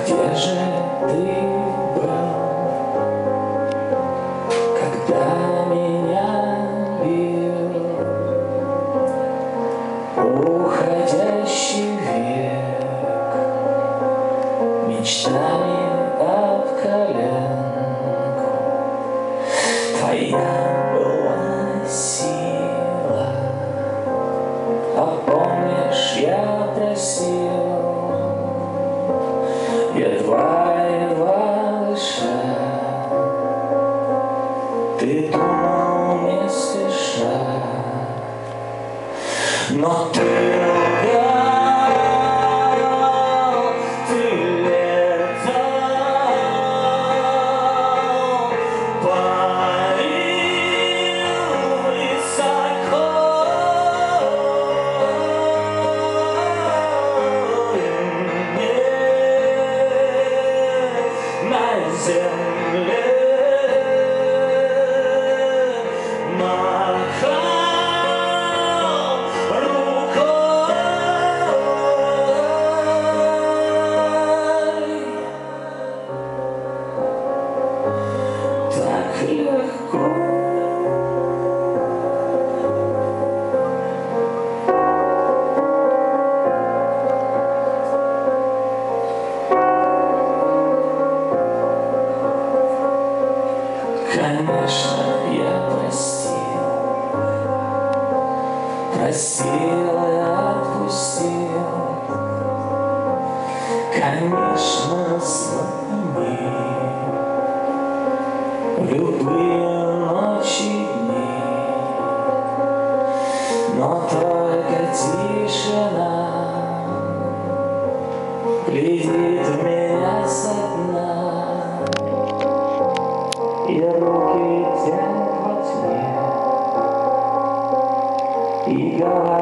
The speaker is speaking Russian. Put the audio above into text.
Где же ты был, когда меня бил уходящий век мечтами об коленку? Твоя была сила, а помнишь, я просил, едва дыша, ты думал не спеша, но ты лгал, ты летал, парил высоко, на земле махал рукой. Так легко. Конечно, я простил, простил и отпустил. Конечно, звони в любые ночи и дни, но только тишина глядит в меня со дна. И руки тянут во тьме, и говорят: